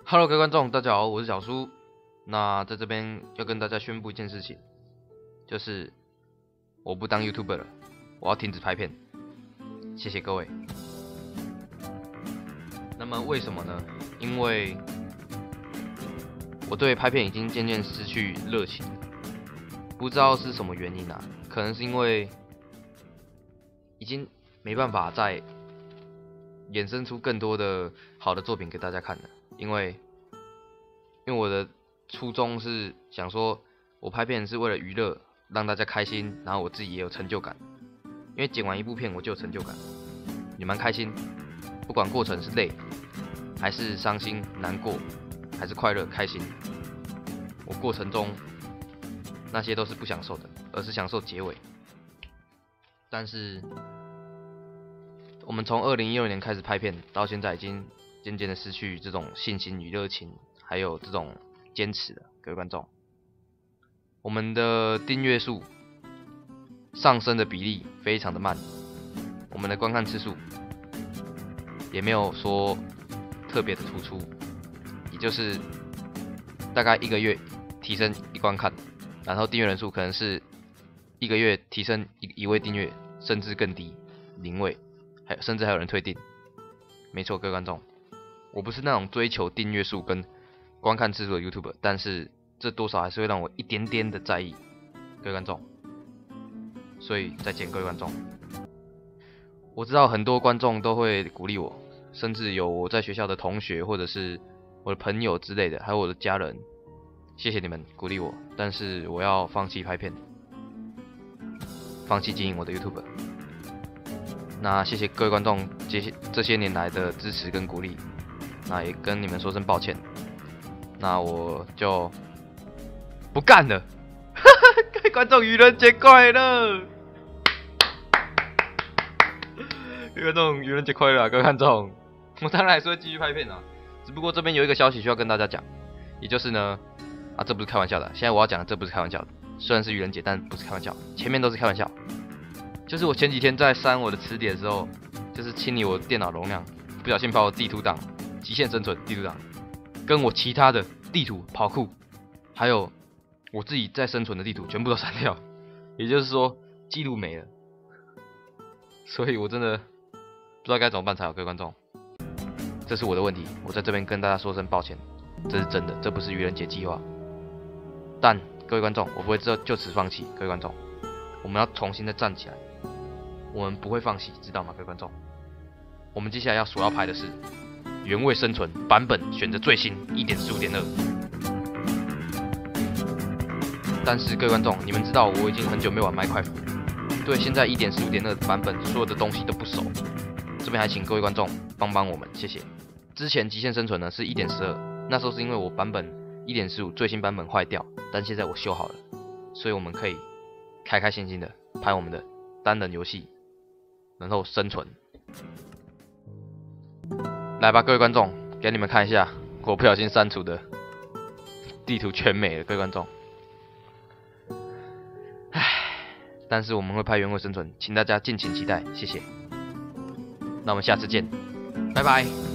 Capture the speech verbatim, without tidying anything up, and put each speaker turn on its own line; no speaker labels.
Hello，各位观众，大家好，我是小苏。那在这边要跟大家宣布一件事情，就是我不当 YouTuber 了，我要停止拍片。谢谢各位。那么为什么呢？因为我对拍片已经渐渐失去热情，不知道是什么原因啊？可能是因为已经没办法再衍生出更多的好的作品给大家看了。因为，因为我的初衷是想说，我拍片是为了娱乐，让大家开心，然后我自己也有成就感。因为剪完一部片我就有成就感，也蛮开心。不管过程是累，还是伤心、难过，还是快乐、开心，我过程中那些都是不享受的，而是享受结尾。但是，我们从二零一六年开始拍片，到现在已经渐渐的失去这种信心与热情，还有这种坚持了，各位观众。我们的订阅数上升的比例非常的慢，我们的观看次数也没有说特别的突出，也就是大概一个月提升一观看，然后订阅人数可能是一个月提升一一位订阅，甚至更低，零位，还甚至还有人退订。没错，各位观众。我不是那种追求订阅数跟观看次数的 YouTuber， 但是这多少还是会让我一点点的在意，各位观众。所以再见，各位观众。我知道很多观众都会鼓励我，甚至有我在学校的同学或者是我的朋友之类的，还有我的家人，谢谢你们鼓励我。但是我要放弃拍片，放弃经营我的 YouTuber。那谢谢各位观众这些这些年来的支持跟鼓励。那也跟你们说声抱歉，那我就不干了。各位观众，愚人节快乐！各位观众，愚人节快乐啊！各位观众，我当然还是会继续拍片啊，只不过这边有一个消息需要跟大家讲，也就是呢，啊，这不是开玩笑的，现在我要讲的这不是开玩笑的，虽然是愚人节，但不是开玩笑，前面都是开玩笑。就是我前几天在删我的词典的时候，就是清理我的电脑容量，不小心把我地图档。极限生存地图档，跟我其他的地图跑酷，还有我自己在生存的地图全部都删掉，也就是说记录没了，所以我真的不知道该怎么办才好，各位观众，这是我的问题，我在这边跟大家说声抱歉，这是真的，这不是愚人节计划。但各位观众，我不会就就此放弃，各位观众，我们要重新的站起来，我们不会放弃，知道吗？各位观众，我们接下来要所要拍的是。原味生存版本选择最新 一点四五点二， 但是各位观众，你们知道我已经很久没玩 Minecraft， 对现在 一点四五点二 的版本所有的东西都不熟，这边还请各位观众帮帮我们，谢谢。之前极限生存呢是 一点十二， 那时候是因为我版本 一点四五 最新版本坏掉，但现在我修好了，所以我们可以开开心心的拍我们的单人游戏，然后生存。来吧，各位观众，给你们看一下我不小心删除的地图全美了，各位观众。唉，但是我们会拍原味生存，请大家敬请期待，谢谢。那我们下次见，拜拜。